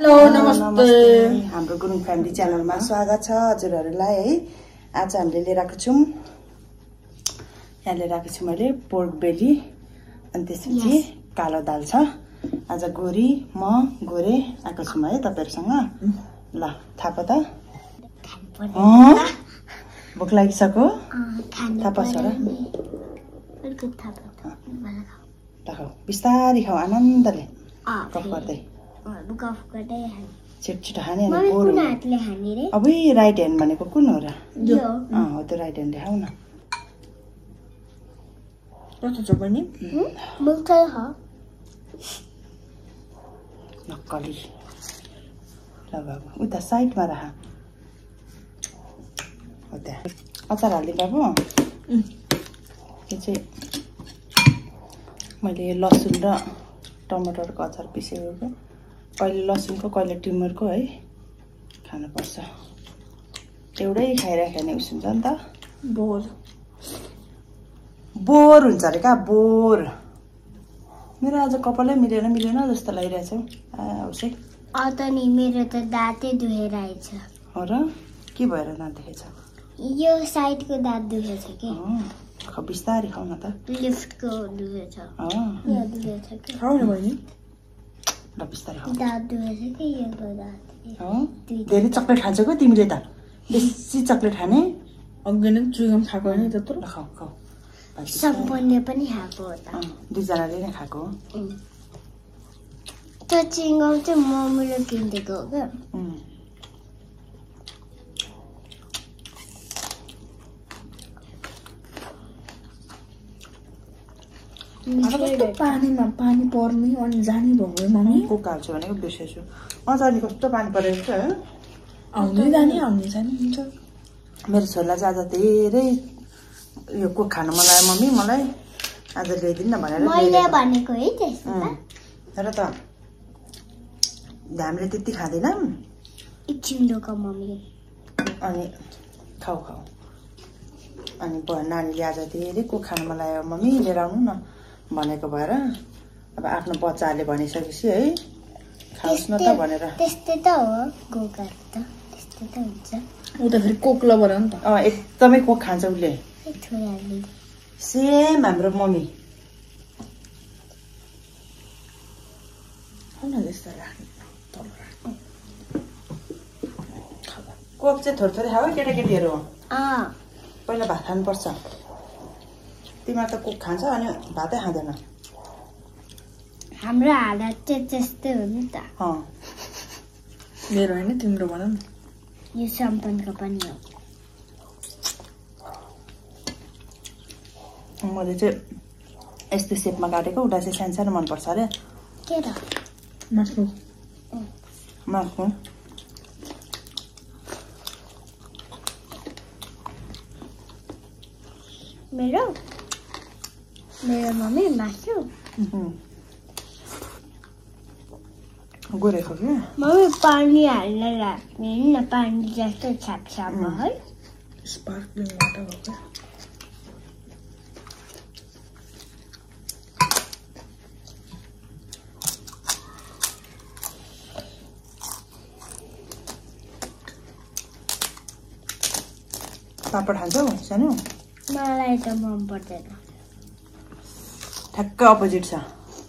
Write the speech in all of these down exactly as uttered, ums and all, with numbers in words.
Hello नमस्ते हाम्रो Gurung family च्यानलमा स्वागत छ हजुरहरुलाई है। आज हामीले लिएर आएको छौं यहाँ लिएर आएको छु मैले पोर्क बेली अनि त्यसपछि कालो दाल छ। आज गोरी म गोरे आएको छु है तपाईहरुसँग। ल थापा त भोक लागिसक्यो थापा छोरा खाऊ बिस्तारै खाऊ आनन्दले गफ गर्दै गफ गर्दै छिटछिटो खाने अनि बोर अब राइट ह्यान्ड भनेको कुन हो र? यो अ हो त्यो राइट ह्यान्डले खाऊ न। कस्तो छ बहिनी? मुखै हो नक्कली ल बाबु उता साइडमा राख उता अचार हाल्दै बाबु। यो चाहिँ मैले लसुन र टमाटरको अचार पिसेको कहिले लसुनको कहिले टिमुरको है खानुपर्छ। एउटै खाइराख्यो भने उस हुन्छ नि त बोर बोर हुन्छ अरे का बोर। मेरो आज कपालै मिलेन मिलेन जस्तो लागिरहेछ आ उसै अ त नि मेरो त दाँतै दुखेर आइछ। हो र के भएर नदेखेछ? यो साइडको दाँत दुखेछ के ख बिस्तारै खाऊ न त। लिफ्टको दुखेछ अ यो दुखेछ के खाऊ न बहिनी ल बिस्तारै खाऊ। दाँत दुखेछ के यो दाँत हो धेरै चक्लेट खान्छौ के तिमीले त? बेसी चक्लेट खाने अघि नै चुइगम खाएको हैन त्यत्रो। ल खाऊ खाऊ सम्पन्ने पनि खाएको हो त दुईजनाले नै खाएको हो। त्यो चिङ्गम चाहिँ मम्मीले किनिदिएको हो क्या। कस्तो पानीमा पानी पर्ने अनि जाने भयो मम्मी। कोक हाल्छु भनेको बिर्सेछु। अँ जाने कस्तो पानी परेको छ है। आउने जाने आउने जाने हुन्छ। मेरो छोरीलाई चाहिँ आज धेरै यो कोक खानु मन लाग्यो मम्मी मलाई आज ल्याइदिनु न भनेर मैले भनेको है त्यस्तो त। तर त हामीले त्यति खाँदैनौँ। एकछिन ढोका मम्मी अनि खाऊ खाऊ अनि नानीले आज धेरै कोक खानु मन लाग्यो मम्मी लिएर आउनु न भनेको भएर अब आफ्नो बच्चाहरूले भनिसकेपछि है खाओस् न त भनेर। त्यस्तै त हो कोकहरू त त्यस्तै त हुन्छ। उ त फेरि कोक लभर हो नि त। अँ एकदमै कोक खान्छ उसले छोराले सेम हाम्रो मम्मी। खाऊ न त्यस्तो राख्ने तल राख्ने कोक चाहिँ थोरै थोरै खाऊ केटाकेटीहरू अँ पहिला भात खानुपर्छ। तिमीहरू त कोक खान्छ अनि भातै खाँदैन। हाम्रो हालत चाहिँ त्यस्तै हो नि त। अँ मेरो होइन तिम्रो भन न। यो सम्पनको पनि हो। मैले चाहिँ यस्तो सेपमा काटेको उता चाहिँ सानो सानो मनपर्छ अरे। के र मासु मासु मेरो मेरो मम्मी मासु गोरेको कि मम्मी पानी हाल्न लाग्ने न पानी जस्तो छापछाप है स्पार्कलिङ वाटर हो क्या। पापड खान्छौ सानो? मलाई त मन पर्दैन। ठ्याक्क अपोजिट छ।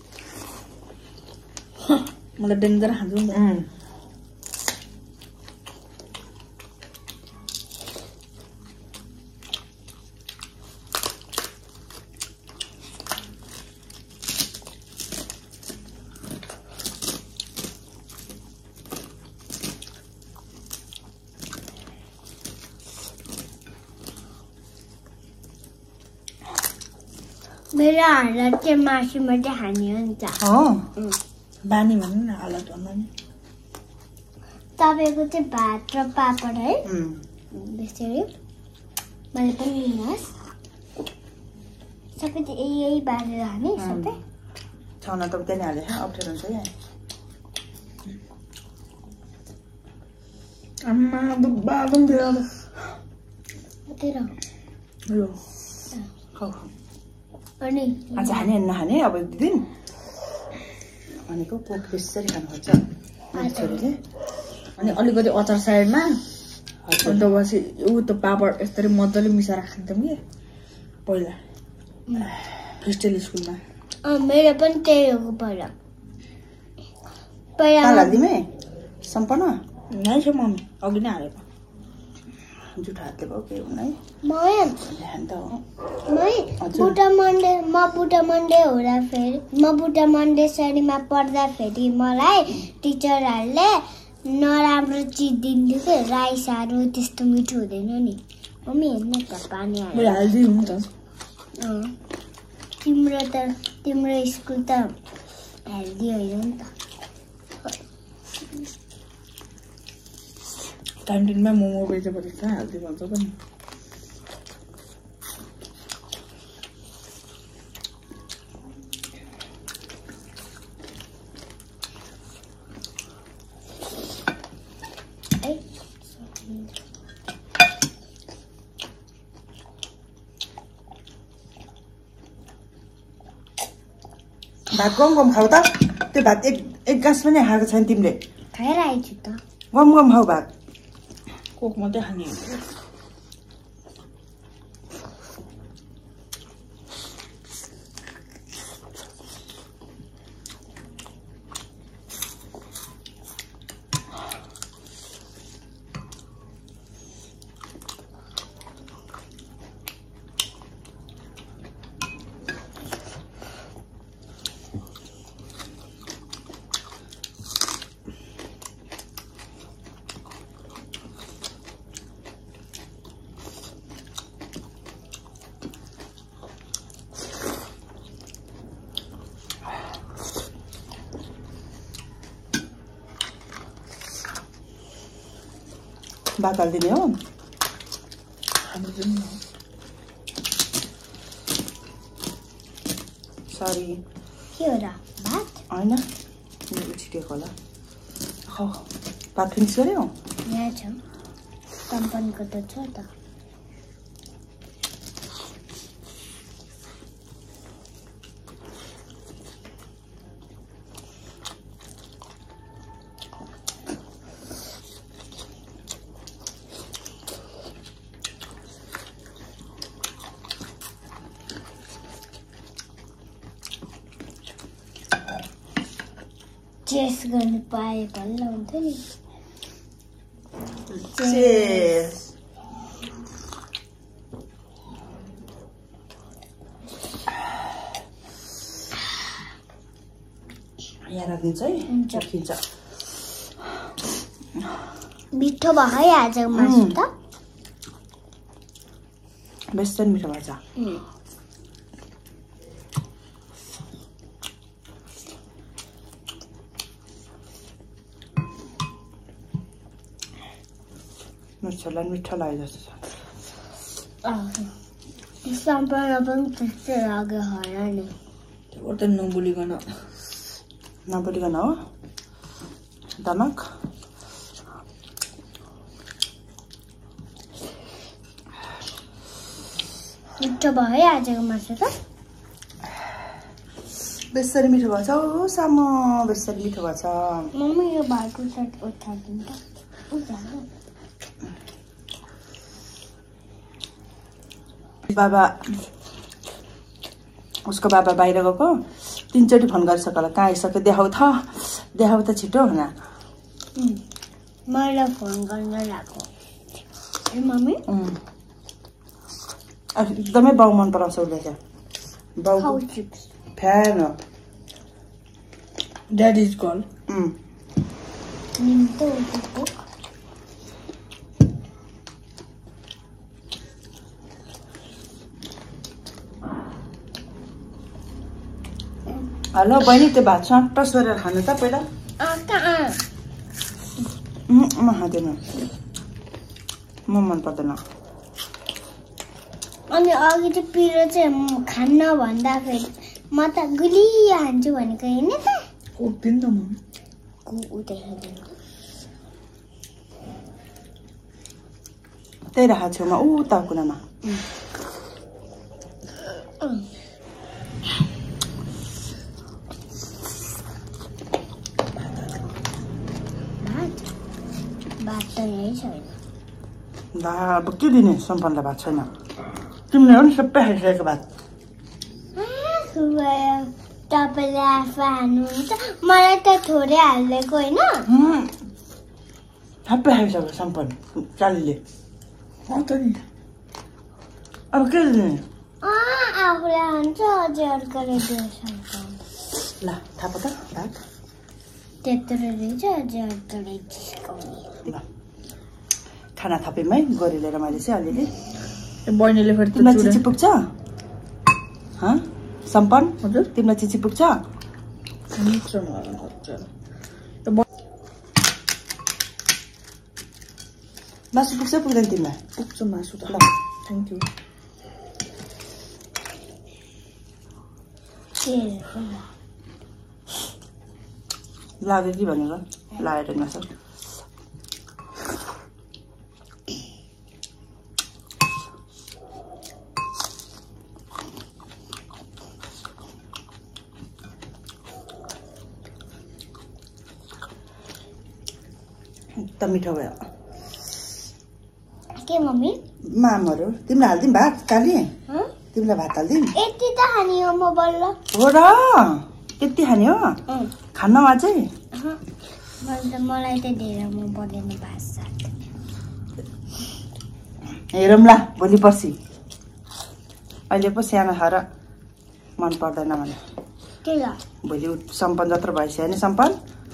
मलाई डेन्जर खान्छु नि। मेरो हालत चाहिँ मासुमा चाहिँ खाने हो नि त। बानी भन्नु न हालत भन्दा नि। तपाईँको चाहिँ भात र पापड है त्यसरी मैले पनि लिनुहोस्। सबै यही यही बारेर खाने सबै छाउन त उतै नै हाले अप्ठ्यारो हुन्छ यहाँ। आम्मा दुब्बा पनि थियो उतै र यो खाऊ अनि आज खाने नखाने अब एक दुई दिन भनेको कोक बेसरी खानु खोज्छ। छोरीले अनि अलिकति अचार साइडमा अन्त पछि ऊ त पापड यसरी मजाले मिसाएर खान्थ्यौँ कि पहिला हिस्टेल स्कुलमा। मेरो पनि त्यही हो पहिला पहिला हालिदिउँ है सम्पन्न नै छ मम्मी अघि नै हालेको जुठो हातले भयो केही हुन्न है मै ध्यान त हो मै बुटा मन्डे म बुटा मन्डे हुँदा फेरि म बुटा मन्डे श्रेणीमा पढ्दाखेरि मलाई टिचरहरूले नराम्रो चिज दिन्थ्यो कि राइसहरू त्यस्तो मिठो हुँदैन नि मम्मी हेर्न त पानी मैले हालिदिउँ नि त तिम्रो त तिम्रो स्कुल त हेल्दी होइन नि त क्यान्टिनमा मोमो बेचेपछि कहाँ हालिदिउँ भन्छ त नि भात गम गम खाऊ त त्यो भात एक एक गाँस पनि खाएको छैन तिमीले खाएर आएछु त गम गम खाऊ भात कोक मात्रै खाने भात हालिदिने हो सरी के हो र भात होइन मेरो छिटेको होला हो भात फिनिस गऱ्यौ यहाँ छ कम्पनीको त छ त चेस गर्नु पाए भन्न हुन्थ्यो नि चेस यहाँ राखिदिन्छ है राखिन्छ मिठो भयो है आजको मासु त बेसी मिठो भएछ मिठोलाई मिठो लाग्यो जस्तो छ सम्पन्न पनि त्यस्तै लाग्यो होला नि त्यो त नबोलिकन नबोलिकन हो दमक मिठो भयो है आजको मासु त बेसरी मिठो भएछ हो सामो बेसरी मिठो भएछ मम्मी यो भातको साथ उठाइदिनु त बाबा उसको बाबा बाहिर गएको तीनचोटि फोन गरिसक्यो होला कहाँ आइसक्यो देखाउ त देखाउ त छिटो हुन मलाई फोन गर्न लाग्यो ए मम्मी एकदमै बाउ मन पराउँछ उसले चाहिँ बाउ फ्यान हो द्याट इज कल निम्तो उठेको हेलो बहिनी त्यो भात सट्ट सोरेर खानु त पहिला म खाँदैन म मन पर्दैन अनि अघि चाहिँ पिरो चाहिँ खान्न भन्दाखेरि म त गुली हान्छु भनेको होइन त कोक्दिन त म त्यही राखेको छेउमा ऊ त कुनामा भात त यही छैन ला अब के दिने सम्पन्नलाई भात छैन तिमीले हो नि सबै खाइसकेको भात तपाईँले आफू हाल्नुहुन्छ मलाई त थोरै हालिदिएको होइन सबै खाइसक्यो सम्पन्न चालीले अब के दिने आफूले हान्छ अझै अर्कोले दिन्छ ल थाहा त भात त्यत्रो रहेछ अझै अर्कोले जिस्काउने खाना थपेमै गरी लिएर मैले चाहिँ अलिअलि बहिनीले फेरि तिमीलाई चिची पुग्छ सम्पन्न हजुर तिमीलाई चिची पुग्छ मासु पुग्छ पुग्दैन तिमीलाई पुग्छ मासु त ल थ्याङ्क यू लाग्यो कि भनेर लाएर नसक एकदम मिठो भयो के मम्मी मामहरू तिमीलाई हालिदिउँ भात काली तिमीलाई भात हालिदिउँ यति त खाने हो म बल्ल हो र यति खाने हो खान अझै मलाई त धेरै म पर्दैन भात साथ हेरौँ ल भोलि पर्सि अहिले पो सानो छ र मन पर्दैन भने भोलि सम्पन्न जत्रो भइसक्यो नि सम्पन्न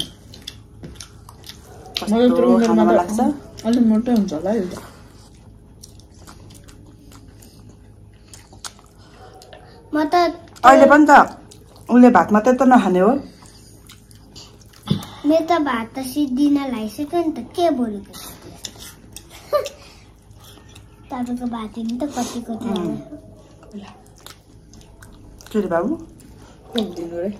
खानामा लाग्छ अलिक मोटो हुन्छ होला एउटा म त अहिले पनि त उसले भात मात्रै त नखाने हो मेरो त भात त सिद्धिन लागिसक्यो नि त के बोलेको तपाईँको भात नि त कतिको के रे बाबु दिनु रे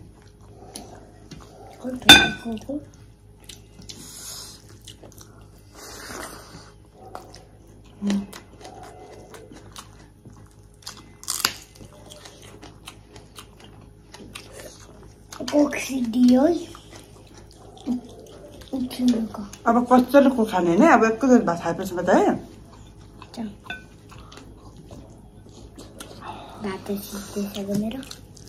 दियो अब कसरी को खाने होइन अब एकैचोटि भात खाएपछि त है भात सिद्धिसक्यो मेरो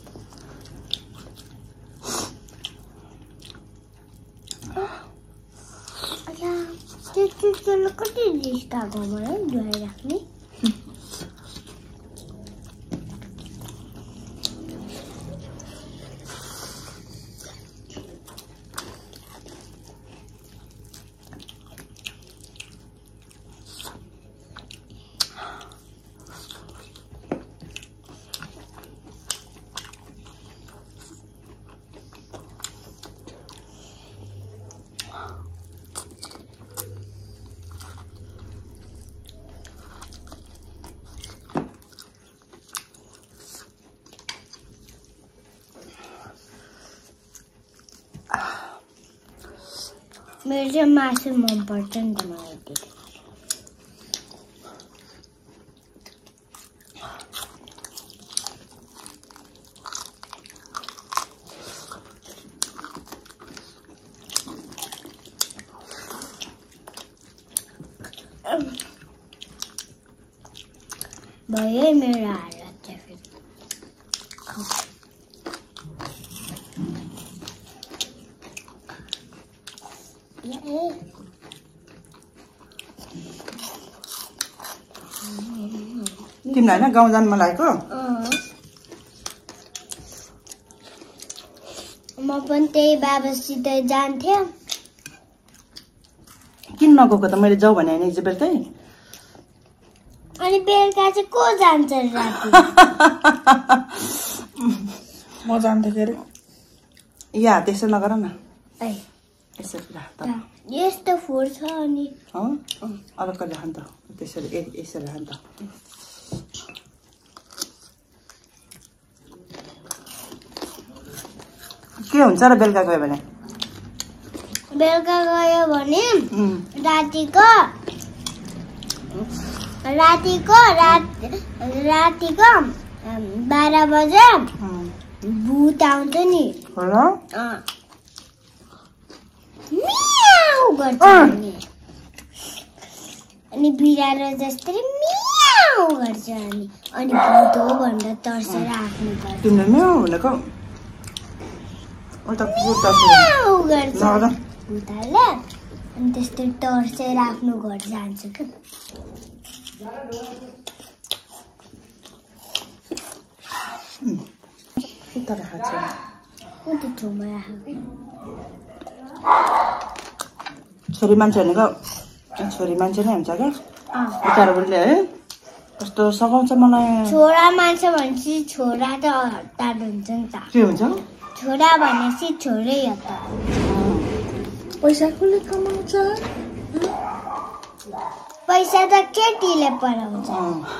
त्यो कति रिस्काको मलाई धुवाइराख्ने मेरो चाहिँ मासु मनपर्छ नि त मलाई त्यो भयो मेरो हालत चाहिँ फेरि तिमीलाई होइन गाउँ जानु मन लागेको म पनि त्यही बाबासित जान्थ्यो किन नगएको त मैले जाऊ भने होइन हिजो बेलुकै अनि बेलुका चाहिँ को जान्छ राति म जान्थेँ के अरे या त्यसो नगर न ए यसरी राख त यस्तो फोहोर छ अनि अलग्गै राख त त्यसरी यसरी राख त के हुन्छ र बेलुका गयो भने बेलुका गयो भने रातिको रातिको रात रातिको बाह्र बजे भूत आउँछ नि हो र मियाउ गर्छ अनि अनि बिरालो जस्तै मियाउ गर्छ अनि अनि भूत हो भनेर तर्सेर आफ्नो गर्छ तिमीले म्याउ भनेको उता कुकुर तर्सेर मियाउ गर्छ ल ल भूतले अनि त्यस्तै तर्सेर आफ्नो घर जान्छ के उता राखेको छ कति ठाउँमा राखेको छोरी मान्छे भनेको छोरी मान्छे नै हुन्छ क्या उतार बुढीले है कस्तो सघाउँछ मलाई छोरा मान्छे भनेपछि छोरा त हतार हुन्छ नि त के हुन्छ छोरा भनेपछि छोरै हो त पैसा कसले कमाउँछ पैसा त केटीले पढाउँछ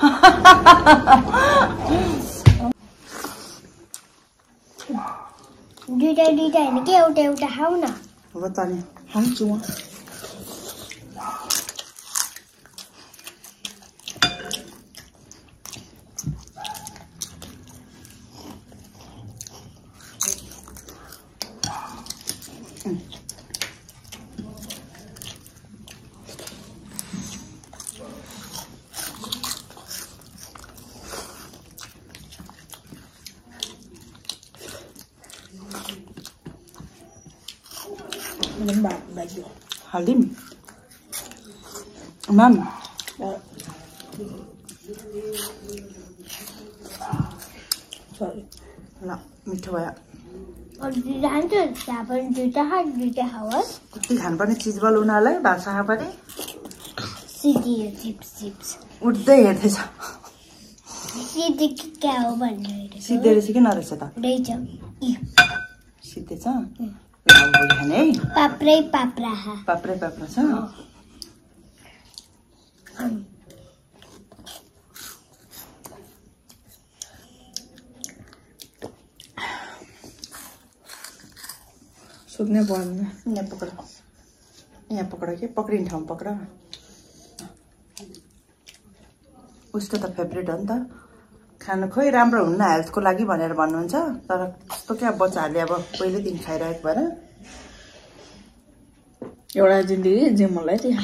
दुइटा दुइटा होइन कि एउटा एउटा खाऊ न अब त नि खान्छु म Mình bạc là gì? Halim. Mam. Sorry. ल मिठो भयो जान्छ त्यहाँ पनि दुइटा खा दुइटा खाओस् कति खानुपर्ने चिज बल उनीहरूलाई भात खाए पनि सिधियो चिप्स चिप्स उठ्दै हेर्दैछ सिधि क्या हो भनेर सिधै रहेछ कि नरहेछ त रहेछ सिधै छ अब भोलि खाने है पाप्रै पाप्रा खा पाप्रै पाप्रा छ सुत्नै पर्दैन यहाँ पक्र यहाँ पक्र के पक्रिने ठाउँ पक्र उसको त फेभरेट हो नि त खानु खोइ राम्रो हुन्न हेल्थको लागि भनेर भन्नुहुन्छ तर त्यस्तो क्या बच्चाहरूले अब पहिल्यैदेखि खाइरहेको भएर एउटा जिन्दगी जे मलाई त्यही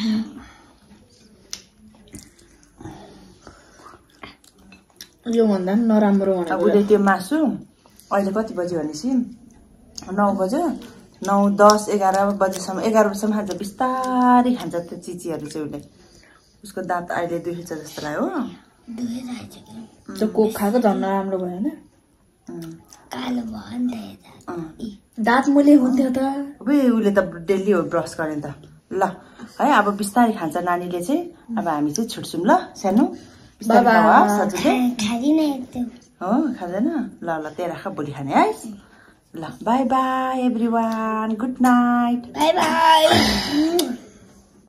योभन्दा पनि नराम्रो अब भनेको उसले त्यो मासु अहिले कति बज्यो भनेपछि नौ बज्यो नौ दस एघार बजीसम्म एघार बजीसम्म खान्छ बिस्तारै खान्छ त्यो चिचीहरू चाहिँ उसले उसको दाँत अहिले दुखेछ जस्तो लाग्यो हो त्यो कोक खाएको झन् नराम्रो भएन कालो भयो नि त दाँत मुले हुन्थ्यो त अब उसले त डेली हो ब्रस गर्ने त ल है अब बिस्तारै खान्छ नानीले चाहिँ अब हामी चाहिँ छुट्छौँ ल सानो बिस्तारै खाऊ सजिलै खाँदिन एकदम हो खाँदैन ल ल त्यही राख भोलि खाने है ल bye bye every one good night bye by